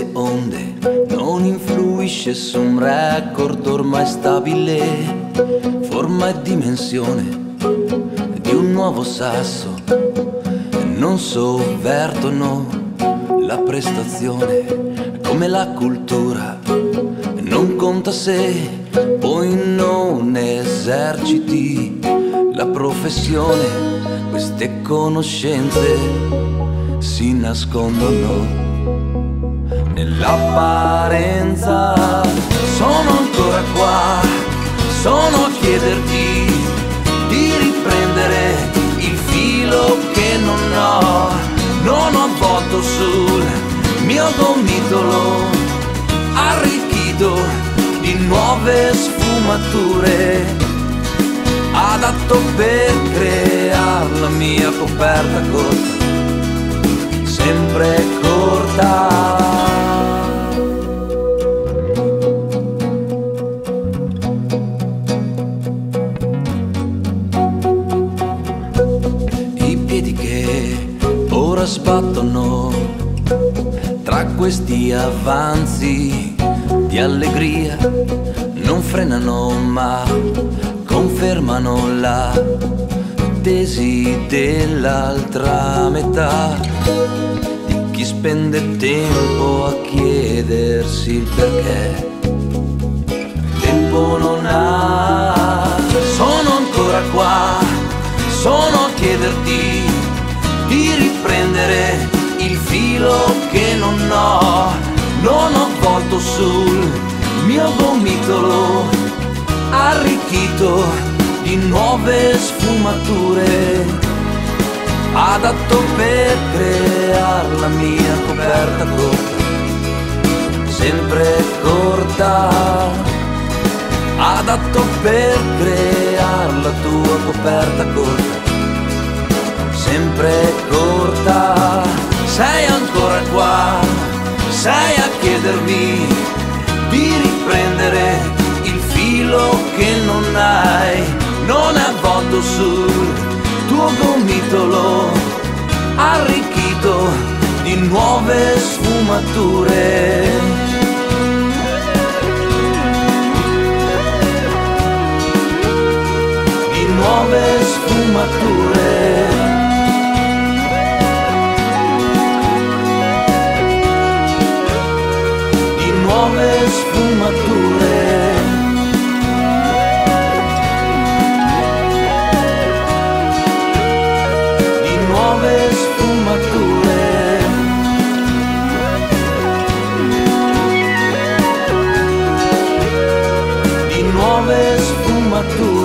queste onde non influisce su un record ormai stabile, forma e dimensione di un nuovo sasso, non sovvertono la prestazione come la cultura, non conta se poi non eserciti la professione. Queste conoscenze si nascondono nell'apparenza. Sono ancora qua, sono a chiederti di riprendere il filo che non ho avvolto sul mio gomitolo, arricchito di nuove sfumature, adatto per creare la mia coperta corta, sempre corta. I piedi che ora sbattono tra questi avanzi di allegria non frenano ma confermano la tesi dell'altra metà di chi spende tempo a chiedersi il perché tempo non ha. Sono ancora qua, sono a chiederti di riprendere il filo che non ho avvolto sul mio gomitolo, arricchito di nuove sfumature, adatto per creare la mia coperta corta, sempre corta, adatto per creare la tua coperta corta, sempre corta. Sei ancora qua, sei a chiedermi di riprendere il filo che non avvolto sul tuo gomitolo, arricchito di nuove sfumature, di nuove sfumature. Nuove sfumature, di nuove sfumature, di nuove sfumature.